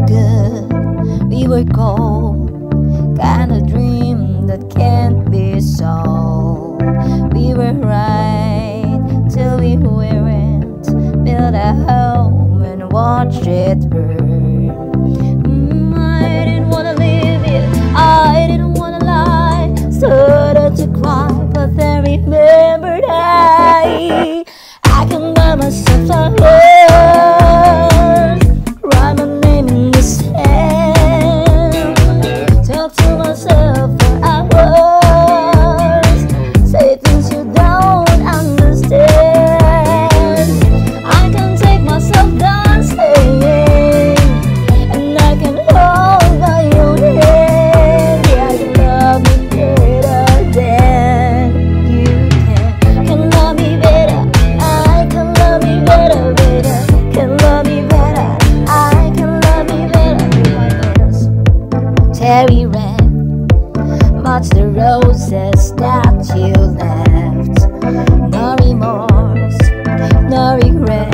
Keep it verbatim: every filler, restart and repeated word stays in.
good, we were cold, kind of dream that can't be solved. We were right till we weren't, build a home and watch it burn. mm, I didn't wanna leave you, I didn't wanna lie, started to cry, but then remembered I I can buy myself a rose, write my name in the sand, talk to myself for hours, say things you don't understand. I can take myself dancing, and I can hold by your hand. Yeah, you love me better than you can. Can love me better, I can love me better, better. Can love me better, I can love me better. Terry red, much the roses that you left. No remorse, no regret.